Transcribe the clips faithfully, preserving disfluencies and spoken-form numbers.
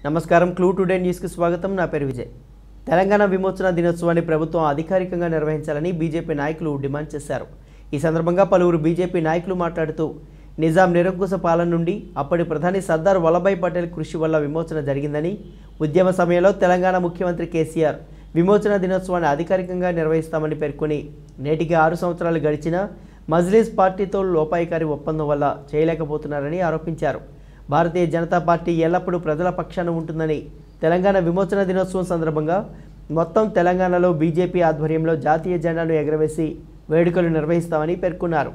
నమస్కారం clue today news కి స్వాగతం నా పేరు విజయ్ తెలంగాణ విమోచన దినోత్సవాన్ని ప్రభుత్వం అధికారికంగా నిర్వహించాలని బీజేపీ నాయకులు డిమాండ్ చేశారు। ఈ సందర్భంగా పలువురు బీజేపీ నాయకులు మాట్లాడుతూ నిజాం నిరంకుశ పాలన నుండి అప్పటి ప్రధాని సర్దార్ వల్లభాయ్ పటేల్ కృషి వల్ల విమోచన జరిగిందని ఉద్యమ సమయంలో తెలంగాణ ముఖ్యమంత్రి కేసీఆర్ విమోచన దినోత్సవాన్ని అధికారికంగా నిర్వహిస్తామని పేర్కొని నేటికి ఆరు సంవత్సరాలు గడిచినా మజ్లిస్ పార్టీతో లోపాయికారి ఒప్పందం వల్ల చేయలేకపోతున్నారని ఆరోపించారు। భారతీయ జనతా పార్టీ ఎల్లప్పుడూ ప్రజల పక్షాన ఉంటుందని తెలంగాణ విమోచన దినోత్సవం సందర్భంగా మొత్తం తెలంగాణలో బీజేపీ ఆధ్వర్యంలో జాతీయ జెండాను ఎగరవేసి వేడుకలు నిర్వహిస్తామని పేర్కొన్నారు।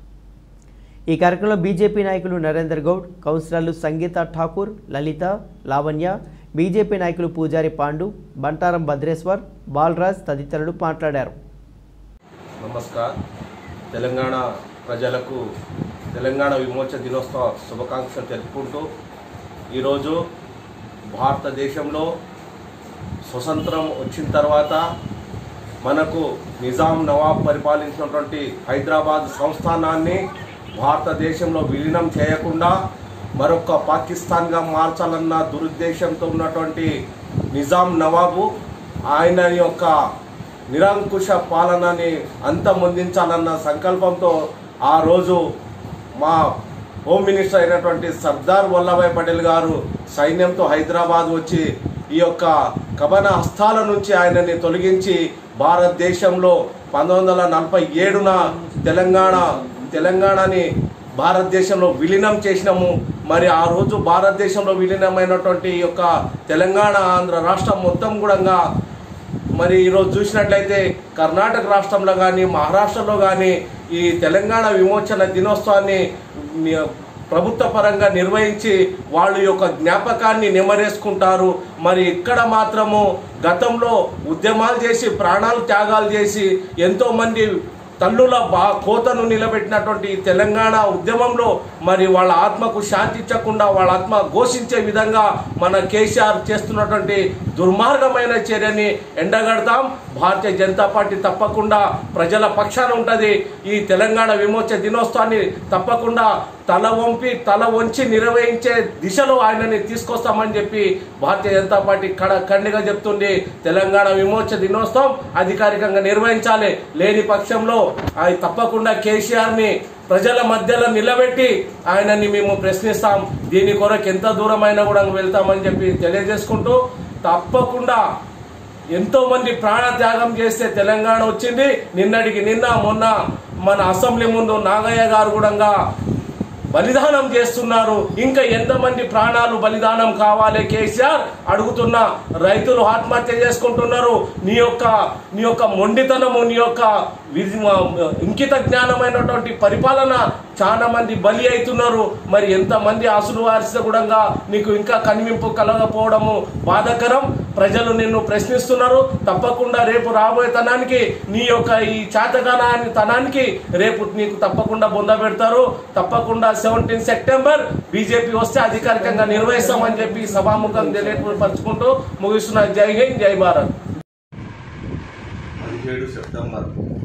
ఈ కార్యక్రమంలో బీజేపీ నాయకులు నరేందర్ గౌడ్, కౌన్సిలర్లు సంగీత ఠాకూర్, లలిత, లావణ్య, బీజేపీ నాయకులు పూజారి పాండు, బంటారం భద్రేశ్వర్, బాలరాజ్ తదితరులు మాట్లాడారు। నమస్కారం। తెలంగాణ ప్రజలకు తెలంగాణ విమోచన దినోత్సవ శుభాకాంక్షలు తెలుపుకుంటూ ఈరోజు భారతదేశంలో స్వతంత్రం వచ్చిన తర్వాత మనకు నిజాం నవాబ్ పరిపాలించినటువంటి హైదరాబాద్ సంస్థానాన్ని భారతదేశంలో విలీనం చేయకుండా మరొక పాకిస్తాన్గా మార్చాలన్న దురుద్దేశంతో ఉన్నటువంటి నిజాం నవాబు ఆయన యొక్క నిరంకుశ పాలనని అంతమొందించాలన్న సంకల్పంతో ఆ రోజు మా హోమ్ మినిస్టర్ అయినటువంటి సర్దార్ వల్లభాయ్ పటేల్ గారు సైన్యంతో హైదరాబాద్ వచ్చి ఈ యొక్క కబన హస్తాల నుంచి ఆయనని తొలగించి భారతదేశంలో పంతొమ్మిది వందల నలభై ఏడున తెలంగాణ తెలంగాణని భారతదేశంలో విలీనం చేసినాము। మరి ఆ రోజు భారతదేశంలో విలీనమైనటువంటి ఈ యొక్క తెలంగాణ ఆంధ్ర రాష్ట్రం మొత్తం కూడా మరి ఈరోజు చూసినట్లయితే కర్ణాటక రాష్ట్రంలో కానీ మహారాష్ట్రలో కానీ ఈ తెలంగాణ విమోచన దినోత్సవాన్ని ప్రభుత్వ పరంగా నిర్వహించి వాళ్ళ యొక్క జ్ఞాపకాన్ని నెమరేసుకుంటారు। మరి ఇక్కడ మాత్రము గతంలో ఉద్యమాలు చేసి ప్రాణాలు త్యాగాలు చేసి ఎంతోమంది తల్లుల బా కోతను నిలబెట్టినటువంటి తెలంగాణ ఉద్యమంలో మరి వాళ్ళ ఆత్మకు శాంతి ఇచ్చకుండా వాళ్ళ ఆత్మ ఘోషించే విధంగా మన కేసీఆర్ చేస్తున్నటువంటి దుర్మార్గమైన చర్యని ఎండగడతాం। భారతీయ జనతా పార్టీ తప్పకుండా ప్రజల పక్షాన ఉంటుంది। ఈ తెలంగాణ విమోచన దినోత్సవాన్ని తప్పకుండా తల వంపి తల వంచి నిర్వహించే దిశలో ఆయనని తీసుకొస్తామని చెప్పి భారతీయ జనతా పార్టీ కడ ఖండిగా చెప్తుంది। తెలంగాణ విమోచన దినోత్సవం అధికారికంగా నిర్వహించాలి, లేని పక్షంలో ఆయన తప్పకుండా కేసీఆర్ ని ప్రజల మధ్యలో నిలబెట్టి ఆయనని మేము ప్రశ్నిస్తాం। దీని కొరకు ఎంత దూరమైనా కూడా వెళ్తామని చెప్పి తెలియజేసుకుంటూ తప్పకుండా ఎంతో మంది ప్రాణ త్యాగం చేస్తే తెలంగాణ వచ్చింది। నిన్నటికి నిన్న మొన్న మన అసెంబ్లీ ముందు నాగయ్య గారు కూడా బలిదానం చేస్తున్నారు। ఇంకా ఎంతమంది ప్రాణాలు బలిదానం కావాలి కేసీఆర్ అడుగుతున్నా। రైతులు ఆత్మహత్య చేసుకుంటున్నారు। నీ యొక్క నీ యొక్క మొండితనము నీ యొక్క ఇంకిత జ్ఞానమైనటువంటి పరిపాలన చాలా మంది బలి అవుతున్నారు। మరి ఎంతమంది ఆసులు వారిస్తే కూడా నీకు ఇంకా కనివింపు కలగకపోవడము బాధాకరం। ప్రజలు నిన్ను ప్రశ్నిస్తున్నారు। తప్పకుండా రేపు రాబోయే తనానికి నీ యొక్క ఈ చాతగానాన్ని తనానికి రేపు నీకు తప్పకుండా బొంద పెడతారు। తప్పకుండా సెవెంటీన్ సెప్టెంబర్ బీజేపీ వస్తే అధికారికంగా నిర్వహిస్తామని చెప్పి సభాముఖం తెలియపరుచుకుంటూ ముగిస్తున్న జై హింద్ జై భారత్। పదిహేడు సెప్టెంబర్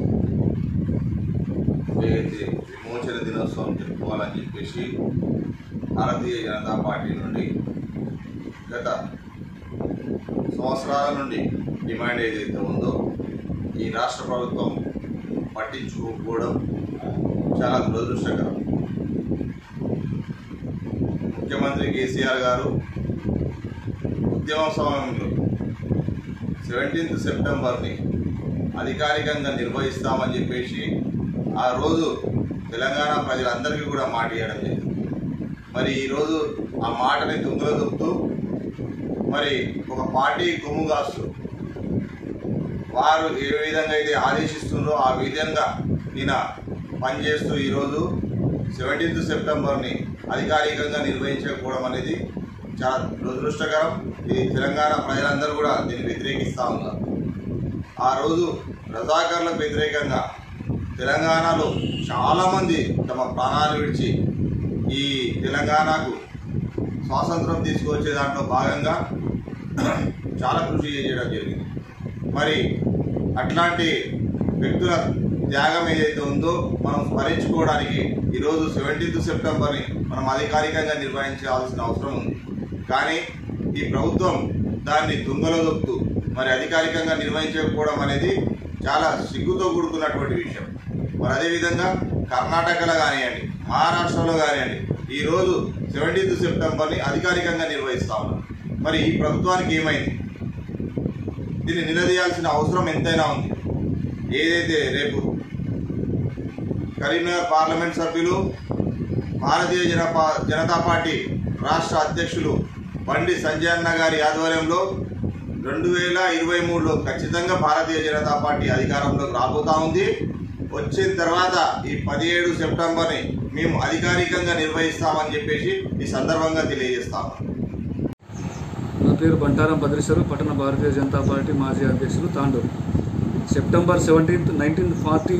విమోచన దినోత్సవం జరుపుకోవాలని చెప్పేసి భారతీయ జనతా పార్టీ నుండి గత సంవత్సరాల నుండి డిమాండ్ ఏదైతే ఉందో ఈ రాష్ట్ర ప్రభుత్వం పట్టించుకోకపోవడం చాలా దురదృష్టకరం। ముఖ్యమంత్రి కేసీఆర్ గారు ఉద్యమ సమయంలో సెవెంటీన్త్ సెప్టెంబర్ని అధికారికంగా నిర్వహిస్తామని చెప్పేసి ఆ రోజు తెలంగాణ ప్రజలందరికీ కూడా మాట ఇవ్వడం జరిగింది। మరి ఈరోజు ఆ మాటని తుంగలో దొక్కుతూ మరి ఒక పార్టీ కొమ్ము కాస్తూ వారు ఏ విధంగా అయితే ఆదేశిస్తుందో ఆ విధంగా నేను పనిచేస్తూ ఈరోజు సెవెంటీన్త్ సెప్టెంబర్ని అధికారికంగా నిర్వహించకపోవడం అనేది చాలా దురదృష్టకరం। ఇది తెలంగాణ ప్రజలందరూ కూడా దీన్ని వ్యతిరేకిస్తూ ఉన్నారు। ఆ రోజు రజాకర్లకు వ్యతిరేకంగా తెలంగాణలో చాలామంది తమ ప్రాణాలు విడిచి ఈ తెలంగాణకు స్వాతంత్రం తీసుకొచ్చే దాంట్లో భాగంగా చాలా కృషి చేయడం జరిగింది। మరి అట్లాంటి వ్యక్తుల త్యాగం ఏదైతే ఉందో మనం స్మరించుకోవడానికి ఈరోజు సెవెంటీన్త్ సెప్టెంబర్ని మనం అధికారికంగా నిర్వహించాల్సిన అవసరం ఉంది। కానీ ఈ ప్రభుత్వం దాన్ని తుంగలో దొక్కుతూ మరి అధికారికంగా నిర్వహించకపోవడం అనేది చాలా సిగ్గుతో కూడుకున్నటువంటి విషయం. మరి అదేవిధంగా కర్ణాటకలో కానివ్వండి, మహారాష్ట్రలో కానివ్వండి, ఈరోజు సెవెంటీన్త్ సెప్టెంబర్ని అధికారికంగా నిర్వహిస్తా ఉన్నారు. మరి ఈ ప్రభుత్వానికి ఏమైంది? దీన్ని నిలదీయాల్సిన అవసరం ఎంతైనా ఉంది. ఏదైతే రేపు కరీంనగర్ పార్లమెంట్ సభ్యులు, భారతీయ జనపా జనతా పార్టీ రాష్ట్ర అధ్యక్షులు బండి సంజయ్ అన్న గారి ఆధ్వర్యంలో రెండు వేల ఇరవై మూడులో ఖచ్చితంగా భారతీయ జనతా పార్టీ అధికారంలోకి రాబోతా ఉంది. వచ్చిన తర్వాత ఈ పదిహేడు సెప్టెంబర్ని మేము అధికారికంగా నిర్వహిస్తామని చెప్పేసి ఈ సందర్భంగా తెలియజేస్తాము. నా పేరు బంటారం భద్రేశ్వరు, పట్టణ భారతీయ జనతా పార్టీ మాజీ అధ్యక్షులు, Tandur. September seventeenth nineteen forty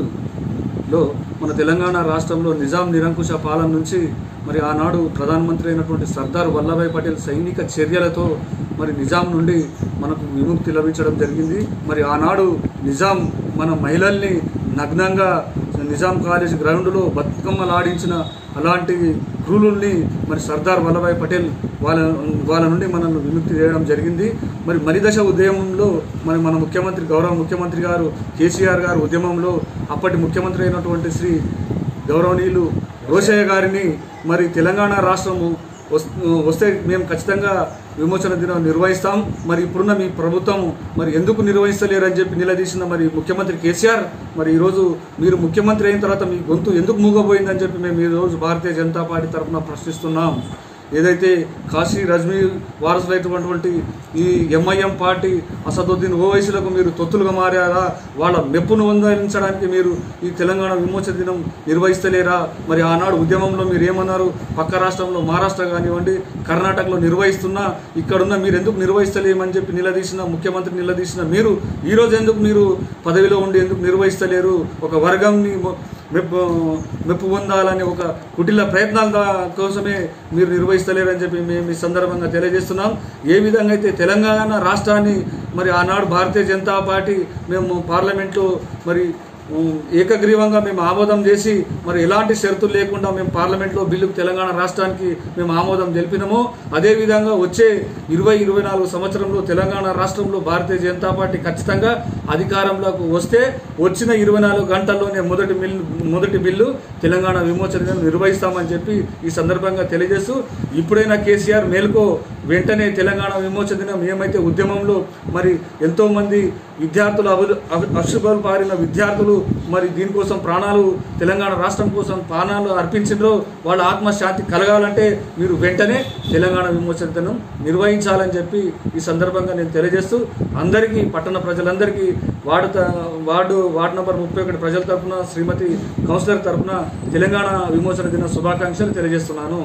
ఎయిట్లో మన తెలంగాణ రాష్ట్రంలో నిజాం నిరంకుశ పాలన నుంచి మరి ఆనాడు ప్రధానమంత్రి అయినటువంటి సర్దార్ వల్లభాయ్ పటేల్ సైనిక చర్యలతో మరి నిజాం నుండి మనకు విముక్తి లభించడం జరిగింది. మరి ఆనాడు నిజాం మన మహిళల్ని నగ్నంగా నిజాం కాలేజ్ గ్రౌండ్లో బతుకమ్మలాడించిన అలాంటి క్రూరుల్ని మరి సర్దార్ వల్లభాయ్ పటేల్ వాళ్ళ వాళ్ళ నుండి మనల్ని విముక్తి చేయడం జరిగింది. మరి మలిదశ ఉద్యమంలో మరి మన ముఖ్యమంత్రి గౌరవ ముఖ్యమంత్రి గారు కేసీఆర్ గారు ఉద్యమంలో అప్పటి ముఖ్యమంత్రి అయినటువంటి శ్రీ గౌరవనీయులు రోషయ్య గారిని మరి తెలంగాణ రాష్ట్రము వస్తే మేము ఖచ్చితంగా విమోచన దినం నిర్వహిస్తాం, మరి ఇప్పుడున్న మీ ప్రభుత్వం మరి ఎందుకు నిర్వహిస్తలేరని చెప్పి నిలదీసిన మరి ముఖ్యమంత్రి కేసీఆర్, మరి ఈరోజు మీరు ముఖ్యమంత్రి అయిన తర్వాత మీ గొంతు ఎందుకు మూగపోయిందని చెప్పి మేము ఈరోజు భారతీయ జనతా పార్టీ తరఫున ప్రశ్నిస్తున్నాం. ఏదైతే కాశీ రజ్మీ వారసులైనటువంటి ఈ ఎంఐఎం పార్టీ అసదుద్దీన్ ఓవైసీలకు మీరు తొత్తులుగా మారారా? వాళ్ళ మెప్పును పొందించడానికి మీరు ఈ తెలంగాణ విమోచన దినం నిర్వహిస్తలేరా? మరి ఆనాడు ఉద్యమంలో మీరు ఏమన్నారు? పక్క రాష్ట్రంలో మహారాష్ట్ర కానివ్వండి, కర్ణాటకలో నిర్వహిస్తున్నా ఇక్కడున్న మీరు ఎందుకు నిర్వహిస్తలేమని చెప్పి నిలదీసిన ముఖ్యమంత్రి నిలదీసిన మీరు ఈరోజు ఎందుకు మీరు పదవిలో ఉండి ఎందుకు నిర్వహిస్తలేరు? ఒక వర్గంని మెప్పు మెప్పు పొందాలని ఒక కుటిల ప్రయత్నాల కోసమే మీరు నిర్వహిస్తలేరని చెప్పి మేము ఈ సందర్భంగా తెలియజేస్తున్నాం. ఏ విధంగా అయితే తెలంగాణ రాష్ట్రాన్ని మరి ఆనాడు భారతీయ జనతా పార్టీ మేము పార్లమెంట్లో మరి ఏకగ్రీవంగా మేము ఆమోదం చేసి మరి ఎలాంటి షరతులు లేకుండా మేము పార్లమెంట్లో బిల్లుకు తెలంగాణ రాష్ట్రానికి మేము ఆమోదం తెలిపినాము, అదేవిధంగా వచ్చే ఇరవై ఇరవై నాలుగు సంవత్సరంలో తెలంగాణ రాష్ట్రంలో భారతీయ జనతా పార్టీ ఖచ్చితంగా అధికారంలోకి వస్తే వచ్చిన ఇరవై నాలుగు గంటల్లోనే మొదటి బిల్లు మొదటి బిల్లు తెలంగాణ విమోచన నిర్వహిస్తామని చెప్పి ఈ సందర్భంగా తెలియజేస్తూ, ఇప్పుడైనా కేసీఆర్ మేలుకో, వెంటనే తెలంగాణ విమోచన దినం ఏమైతే ఉద్యమంలో మరి ఎంతోమంది విద్యార్థులు అభి అశుభాలు పారిన విద్యార్థులు మరి దీనికోసం ప్రాణాలు తెలంగాణ రాష్ట్రం కోసం ప్రాణాలు అర్పించారో వాళ్ళ ఆత్మశాంతి కలగాలంటే మీరు వెంటనే తెలంగాణ విమోచన దినం నిర్వహించాలని చెప్పి ఈ సందర్భంగా నేను తెలియజేస్తూ, అందరికీ పట్టణ ప్రజలందరికీ వార్డు వార్డు వార్డు నంబర్ ముప్పై ఒకటి ప్రజల తరఫున శ్రీమతి కౌన్సిలర్ తరఫున తెలంగాణ విమోచన దిన శుభాకాంక్షలు తెలియజేస్తున్నాను.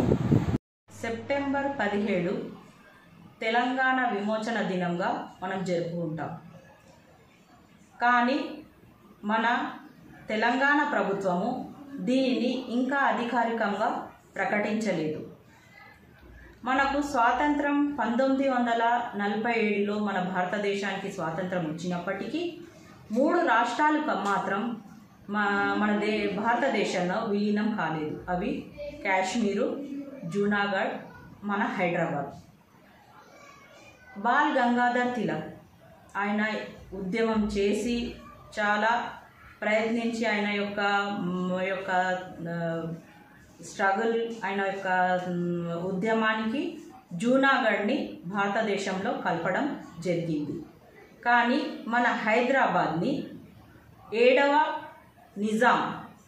సెప్టెంబర్ పదిహేడు తెలంగాణ విమోచన దినంగా మనం జరుపుకుంటాం. కానీ మన తెలంగాణ ప్రభుత్వము దీనిని ఇంకా అధికారికంగా ప్రకటించలేదు. మనకు స్వాతంత్రం పంతొమ్మిది వందల నలభై ఏడులో మన భారతదేశానికి స్వాతంత్రం వచ్చినప్పటికీ మూడు రాష్ట్రాలకు మాత్రం మా మన దే భారతదేశంలో విలీనం కాలేదు. అవి కాశ్మీరు, జూనాగఢ్, మన హైదరాబాద్. బాల్ గంగాధర్ తిలక్ ఆయన ఉద్యమం చేసి చాలా ప్రయత్నించి ఆయన యొక్క యొక్క స్ట్రగుల్ ఆయన యొక్క ఉద్యమానికి జూనాగఢ్ని భారతదేశంలో కలపడం జరిగింది. కానీ మన హైదరాబాద్ని ఏడవ నిజాం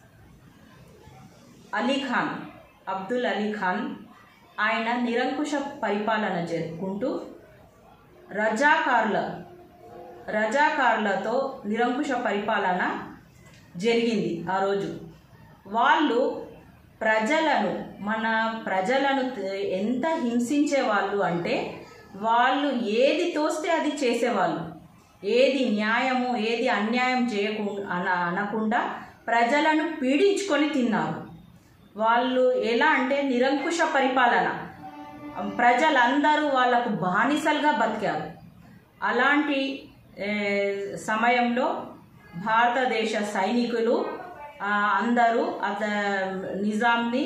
అలీఖాన్ అబ్దుల్ అలీ ఖాన్ ఆయన నిరంకుశ పరిపాలన జరుపుకుంటూ రజాకార్ల రజాకార్లతో నిరంకుశ పరిపాలన జరిగింది. ఆ రోజు వాళ్ళు ప్రజలను మన ప్రజలను ఎంత హింసించేవాళ్ళు అంటే వాళ్ళు ఏది తోస్తే అది చేసేవాళ్ళు. ఏది న్యాయము ఏది అన్యాయం చేయకుండా అన అనకుండా ప్రజలను పీడించుకొని తిన్నారు. వాళ్ళు ఎలా అంటే నిరంకుశ పరిపాలన, ప్రజలందరూ వాళ్ళకు బానిసలుగా బతికారు. అలాంటి సమయంలో భారతదేశ సైనికులు అందరూ అత నిజాంని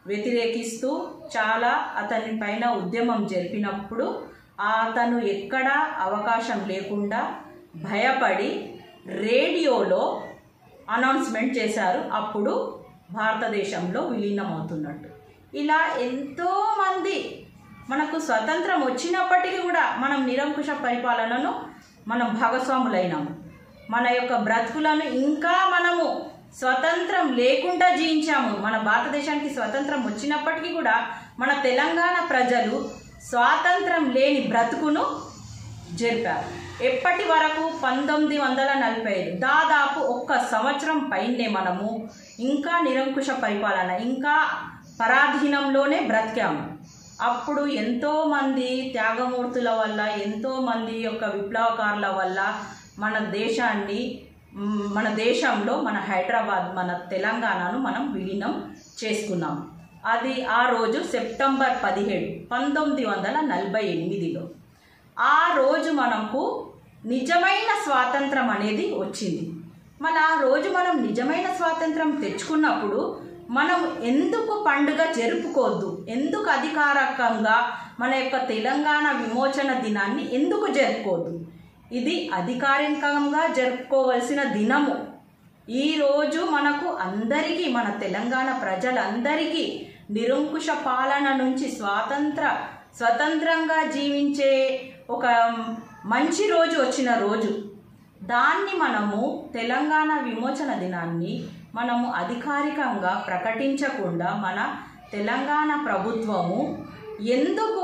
వ్యతిరేకిస్తూ చాలా అతని పైన ఉద్యమం జరిపినప్పుడు అతను ఎక్కడా అవకాశం లేకుండా భయపడి రేడియోలో అనౌన్స్మెంట్ చేశారు. అప్పుడు భారతదేశంలో విలీనమవుతున్నట్టు. ఇలా ఎంతోమంది మనకు స్వతంత్రం వచ్చినప్పటికీ కూడా మనం నిరంకుశ పరిపాలనను మనం భాగస్వాములైనాము. మన యొక్క బ్రతుకులను ఇంకా మనము స్వతంత్రం లేకుండా జీవించాము. మన భారతదేశానికి స్వతంత్రం వచ్చినప్పటికీ కూడా మన తెలంగాణ ప్రజలు స్వాతంత్రం లేని బ్రతుకును జరిపారు. ఎప్పటి వరకు పంతొమ్మిది వందల నలభై ఐదు దాదాపు ఒక్క సంవత్సరం పైనే మనము ఇంకా నిరంకుశ పరిపాలన, ఇంకా పరాధీనంలోనే బ్రతికాము. అప్పుడు ఎంతోమంది త్యాగమూర్తుల వల్ల, ఎంతోమంది యొక్క విప్లవకారుల వల్ల మన దేశాన్ని, మన దేశంలో మన హైదరాబాద్, మన తెలంగాణను మనం విలీనం చేసుకున్నాం. అది ఆ రోజు సెప్టెంబర్ పదిహేడు పంతొమ్మిది వందల నలభై ఎనిమిదిలో ఆ రోజు మనకు నిజమైన స్వాతంత్రం అనేది వచ్చింది. మరి ఆ రోజు మనం నిజమైన స్వాతంత్రం తెచ్చుకున్నప్పుడు మనం ఎందుకు పండుగ జరుపుకోవద్దు? ఎందుకు అధికారికంగా మన యొక్క తెలంగాణ విమోచన దినాన్ని ఎందుకు జరుపుకోవద్దు? ఇది అధికారికంగా జరుపుకోవలసిన దినము. ఈరోజు మనకు అందరికీ, మన తెలంగాణ ప్రజలందరికీ నిరంకుశ పాలన నుంచి స్వాతంత్ర స్వతంత్రంగా జీవించే ఒక మంచి రోజు వచ్చిన రోజు. దాన్ని మనము తెలంగాణ విమోచన దినాన్ని మనము అధికారికంగా ప్రకటించకుండా మన తెలంగాణ ప్రభుత్వము ఎందుకు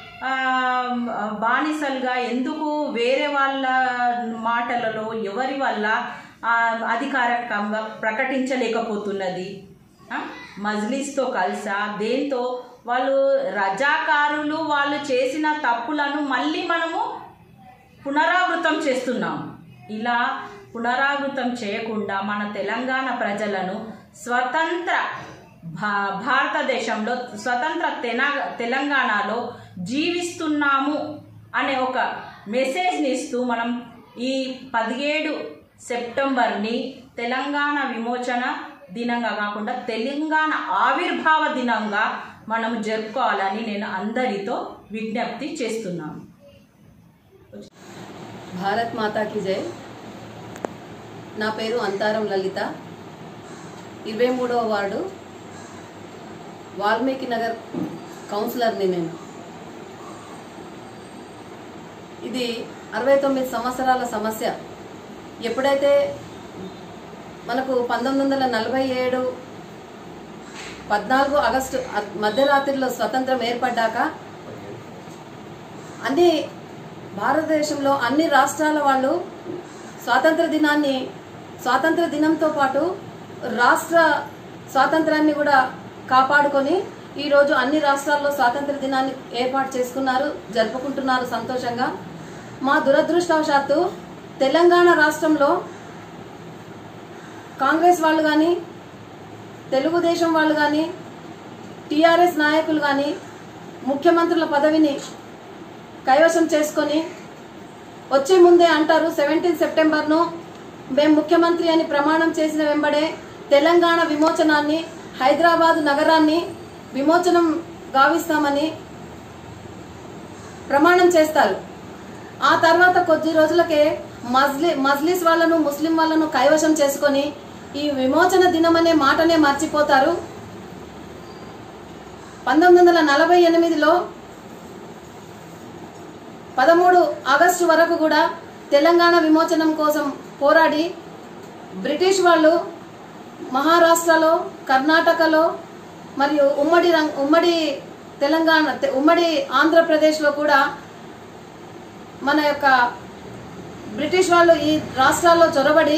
బానిసలుగా, ఎందుకు వేరే వాళ్ళ మాటలలో ఎవరి వల్ల అధికారికంగా ప్రకటించలేకపోతున్నది? మజ్లిస్తో కలిసా దేంతో? వాళ్ళు రజాకారులు వాళ్ళు చేసిన తప్పులను మళ్ళీ మనము పునరావృతం చేస్తున్నాము. ఇలా పునరావృతం చేయకుండా మన తెలంగాణ ప్రజలను స్వతంత్ర భా భారతదేశంలో స్వతంత్ర తెలంగాణలో జీవిస్తున్నాము అనే ఒక మెసేజ్ని ఇస్తూ మనం ఈ పదిహేడు సెప్టెంబర్ని తెలంగాణ విమోచన దినంగా కాకుండా తెలంగాణ ఆవిర్భావ దినంగా మనం జరుపుకోవాలని నేను అందరితో విజ్ఞప్తి చేస్తున్నాను. భారత్ మాతాకి జై. నా పేరు అంతారం లలిత, ఇరవై మూడవ వార్డు వాల్మీకి నగర్ కౌన్సిలర్ని నేను. ఇది అరవై తొమ్మిది సంవత్సరాల సమస్య. ఎప్పుడైతే మనకు పంతొమ్మిది వందల నలభై ఏడు పద్నాలుగు ఆగస్టు మధ్యరాత్రిలో స్వతంత్రం ఏర్పడ్డాక అన్ని భారతదేశంలో అన్ని రాష్ట్రాల వాళ్ళు స్వాతంత్ర దినాన్ని, స్వాతంత్ర దినంతో పాటు రాష్ట్ర స్వాతంత్రాన్ని కూడా కాపాడుకొని ఈరోజు అన్ని రాష్ట్రాల్లో స్వాతంత్ర దినాన్ని ఏర్పాటు చేసుకున్నారు, జరుపుకుంటున్నారు సంతోషంగా. మా దురదృష్టవశాత్తు తెలంగాణ రాష్ట్రంలో కాంగ్రెస్ వాళ్ళు కానీ, తెలుగుదేశం వాళ్ళు కానీ, టీఆర్ఎస్ నాయకులు కానీ ముఖ్యమంత్రుల పదవిని కైవసం చేసుకొని వచ్చే ముందే అంటారు సెవెంటీన్ సెప్టెంబర్ను మేము ముఖ్యమంత్రి అని ప్రమాణం చేసిన వెంబడే తెలంగాణ విమోచనాన్ని, హైదరాబాద్ నగరాన్ని విమోచనం గావిస్తామని ప్రమాణం చేస్తారు. ఆ తర్వాత కొద్ది రోజులకే మజ్లి మజ్లిస్ వాళ్ళను, ముస్లిం వాళ్ళను కైవసం చేసుకొని ఈ విమోచన దినం అనే మాటనే మర్చిపోతారు. పంతొమ్మిది వందల నలభై ఎనిమిదిలో పదమూడు ఆగస్టు వరకు కూడా తెలంగాణ విమోచనం కోసం పోరాడి బ్రిటిష్ వాళ్ళు మహారాష్ట్రలో, కర్ణాటకలో మరియు ఉమ్మడి ఉమ్మడి తెలంగాణ ఉమ్మడి ఆంధ్రప్రదేశ్లో కూడా మన యొక్క బ్రిటిష్ వాళ్ళు ఈ రాష్ట్రాల్లో చొరబడి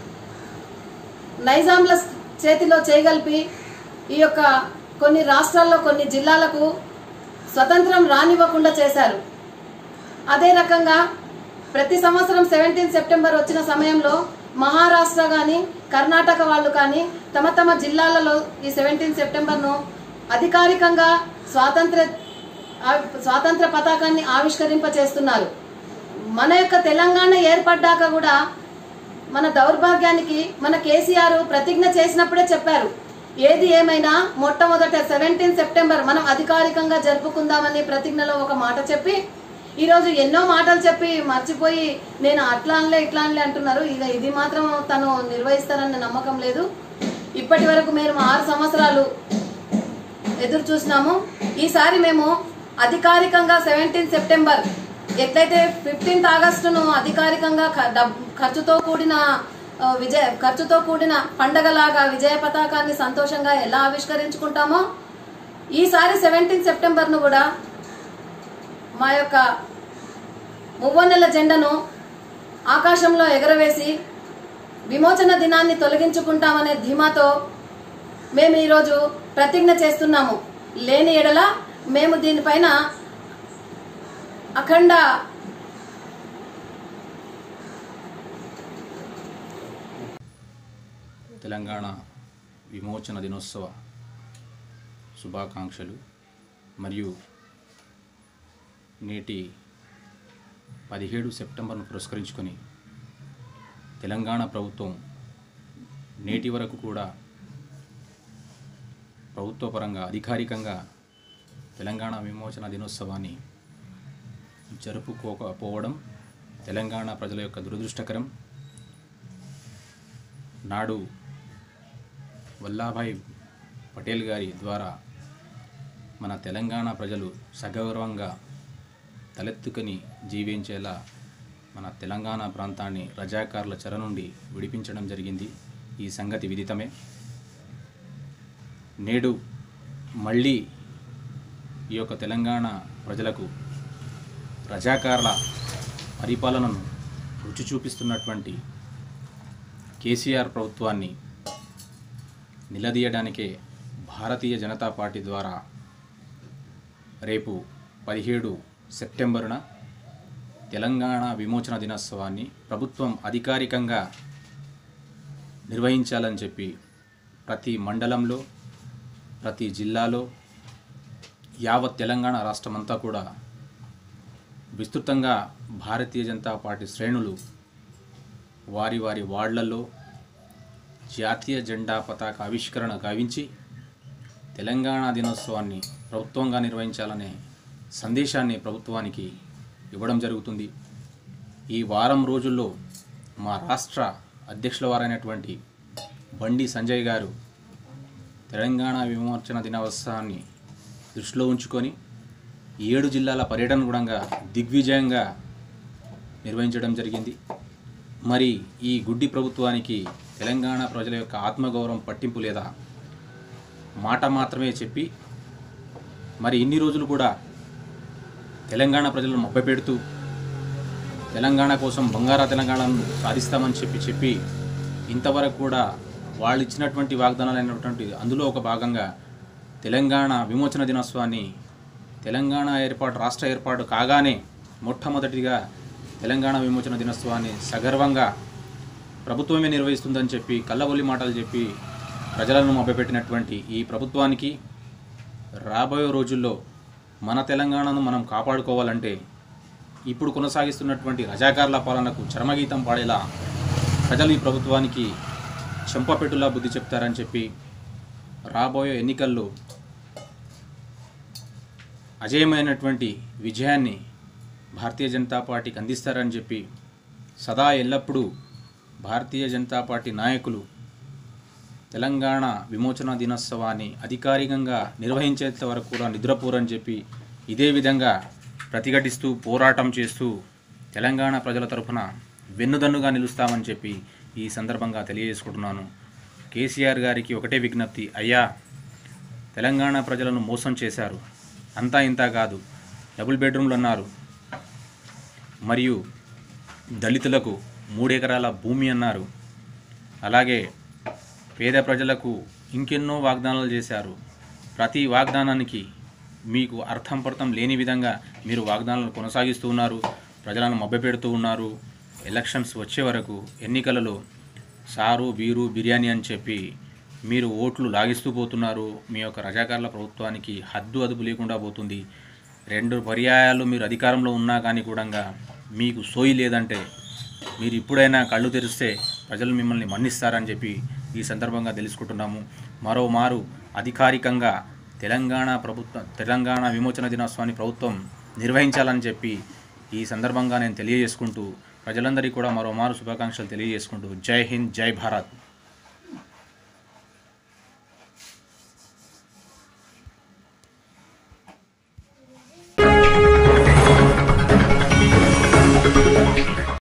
నైజాంల చేతిలో చేయగలిపి ఈ యొక్క కొన్ని రాష్ట్రాల్లో కొన్ని జిల్లాలకు స్వతంత్రం రానివ్వకుండా చేశారు. అదే రకంగా ప్రతి సంవత్సరం సెవెంటీన్ సెప్టెంబర్ వచ్చిన సమయంలో మహారాష్ట్ర కానీ, కర్ణాటక వాళ్ళు కానీ తమ తమ జిల్లాలలో ఈ సెవెంటీన్ సెప్టెంబర్ను అధికారికంగా స్వాతంత్ర స్వాతంత్ర పతాకాన్ని ఆవిష్కరింపచేస్తున్నారు. మన యొక్క తెలంగాణ ఏర్పడ్డాక కూడా మన దౌర్భాగ్యానికి మన కేసీఆర్ ప్రతిజ్ఞ చేసినప్పుడే చెప్పారు, ఏది ఏమైనా మొట్టమొదట సెవెంటీన్ సెప్టెంబర్ మనం అధికారికంగా జరుపుకుందామని ప్రతిజ్ఞలో ఒక మాట చెప్పి ఈరోజు ఎన్నో మాటలు చెప్పి మర్చిపోయి నేను అట్లా అనలే ఇట్లా అనలే అంటున్నారు. ఇక ఇది మాత్రం తను నిర్వహిస్తారన్న నమ్మకం లేదు. ఇప్పటి వరకు మేము ఆరు సంవత్సరాలు ఎదురు చూసినాము. ఈసారి మేము అధికారికంగా సెవెంటీన్ సెప్టెంబర్ ఎట్లయితే ఫిఫ్టీన్త్ ఆగస్టును అధికారికంగా ఖర్చుతో కూడిన విజయ ఖర్చుతో కూడిన పండగలాగా విజయ పతాకాన్ని సంతోషంగా ఎలా ఆవిష్కరించుకుంటామో ఈసారి సెవెంటీన్ సెప్టెంబర్ను కూడా మా యొక్క మువ్వన్నెల జెండను ఆకాశంలో ఎగరవేసి విమోచన దినాన్ని తొలగించుకుంటామనే ధీమాతో మేము ఈరోజు ప్రతిజ్ఞ చేస్తున్నాము. లేని ఎడల మేము దీనిపైన అఖండ తెలంగాణ విమోచన దినోత్సవ శుభాకాంక్షలు. మరియు నేటి పదిహేడు సెప్టెంబర్ను పురస్కరించుకొని తెలంగాణ ప్రభుత్వం నేటి వరకు కూడా ప్రభుత్వ పరంగా అధికారికంగా తెలంగాణ విమోచన దినోత్సవాన్ని జరుపుకోకపోవడం తెలంగాణ ప్రజల యొక్క దురదృష్టకరం. నాడు వల్లాభాయ్ పటేల్ గారి ద్వారా మన తెలంగాణ ప్రజలు సగౌరవంగా తలెత్తుకొని జీవించేలా మన తెలంగాణ ప్రాంతాన్ని రజాకార్ల చెర నుండి విడిపించడం జరిగింది. ఈ సంగతి విదితమే. నేడు మళ్ళీ ఈ యొక్క తెలంగాణ ప్రజలకు రజాకార్ల పరిపాలనను రుచి చూపిస్తున్నటువంటి కేసీఆర్ ప్రభుత్వాన్ని నిలదీయడానికే భారతీయ జనతా పార్టీ ద్వారా రేపు పదిహేడు సెప్టెంబరున తెలంగాణ విమోచన దినోత్సవాన్ని ప్రభుత్వం అధికారికంగా నిర్వహించాలని చెప్పి ప్రతి మండలంలో ప్రతి జిల్లాలో యావత్ తెలంగాణ రాష్ట్రమంతా కూడా విస్తృతంగా భారతీయ జనతా పార్టీ శ్రేణులు వారి వారి వార్డులలో జాతీయ జెండా పతాక ఆవిష్కరణ గావించి తెలంగాణ దినోత్సవాన్ని ప్రభుత్వంగా నిర్వహించాలనే సందేశాన్ని ప్రభుత్వానికి ఇవ్వడం జరుగుతుంది. ఈ వారం రోజుల్లో మా రాష్ట్ర అధ్యక్షుల వారైనటువంటి బండి సంజయ్ గారు తెలంగాణ విమోచన దినోత్సవాన్ని దృష్టిలో ఉంచుకొని ఏడు జిల్లాల పర్యటన కూడా దిగ్విజయంగా నిర్వహించడం జరిగింది. మరి ఈ గుడ్డి ప్రభుత్వానికి తెలంగాణ ప్రజల యొక్క ఆత్మగౌరవం పట్టింపు లేదా? మాట మాత్రమే చెప్పి మరి ఇన్ని రోజులు కూడా తెలంగాణ ప్రజలను మభ్యపెడుతూ తెలంగాణ కోసం బంగారా తెలంగాణను సాధిస్తామని చెప్పి చెప్పి ఇంతవరకు కూడా వాళ్ళు ఇచ్చినటువంటి వాగ్దానాలు అయినటువంటి అందులో ఒక భాగంగా తెలంగాణ విమోచన దినోత్సవాన్ని తెలంగాణ ఏర్పాటు రాష్ట్ర ఏర్పాటు కాగానే మొట్టమొదటిగా తెలంగాణ విమోచన దినోత్సవాన్ని సగర్వంగా ప్రభుత్వమే నిర్వహిస్తుందని చెప్పి కల్లబొల్లి మాటలు చెప్పి ప్రజలను మభ్యపెట్టినటువంటి ఈ ప్రభుత్వానికి రాబోయే రోజుల్లో మన తెలంగాణను మనం కాపాడుకోవాలంటే ఇప్పుడు కొనసాగిస్తున్నటువంటి రజాకార్ల పాలనకు చరమగీతం పాడేలా ప్రజలు ఈ ప్రభుత్వానికి చెంపపెట్టులా బుద్ధి చెప్తారని చెప్పి రాబోయే ఎన్నికల్లో అజేయమైనటువంటి విజయాన్ని భారతీయ జనతా పార్టీకి అందిస్తారని చెప్పి సదా ఎల్లప్పుడూ భారతీయ జనతా పార్టీ నాయకులు తెలంగాణ విమోచన దినోత్సవాన్ని అధికారికంగా నిర్వహించేంత వరకు కూడా నిద్రపోరని చెప్పి ఇదే విధంగా ప్రతిఘటిస్తూ పోరాటం చేస్తూ తెలంగాణ ప్రజల తరఫున వెన్నుదన్నుగా నిలుస్తామని చెప్పి ఈ సందర్భంగా తెలియజేసుకుంటున్నాను. కేసీఆర్ గారికి ఒకటే విజ్ఞప్తి, అయ్యా తెలంగాణ ప్రజలను మోసం చేశారు, అంతా ఇంత కాదు, డబుల్ బెడ్రూమ్లు అన్నారు, మరియు దళితులకు మూడెకరాల భూమి అన్నారు, అలాగే పేద ప్రజలకు ఇంకెన్నో వాగ్దానాలు చేశారు. ప్రతి వాగ్దానానికి మీకు అర్థం పర్థం లేని విధంగా మీరు వాగ్దానాలను కొనసాగిస్తూ ఉన్నారు, ప్రజలను మభ్యపెడుతూ ఉన్నారు. ఎలక్షన్స్ వచ్చే వరకు ఎన్నికలలో సారు బీరు బిర్యానీ అని చెప్పి మీరు ఓట్లు లాగిస్తూ పోతున్నారు. మీ యొక్క రజాకార్ల ప్రభుత్వానికి హద్దు అదుపు లేకుండా పోతుంది. రెండు పర్యాయాలు మీరు అధికారంలో ఉన్నా కానీ కూడా మీకు సోయి లేదంటే మీరు ఇప్పుడైనా కళ్ళు తెరిస్తే ప్రజలు మిమ్మల్ని మన్నిస్తారని చెప్పి ఈ సందర్భంగా తెలుసుకుంటున్నాము. మరోమారు అధికారికంగా తెలంగాణ ప్రభుత్వం తెలంగాణ విమోచన దినోత్సవాన్ని ప్రభుత్వం నిర్వహించాలని చెప్పి ఈ సందర్భంగా నేను తెలియజేసుకుంటూ ప్రజలందరికీ కూడా మరోమారు శుభాకాంక్షలు తెలియజేసుకుంటూ జై హింద్, జై భారత్.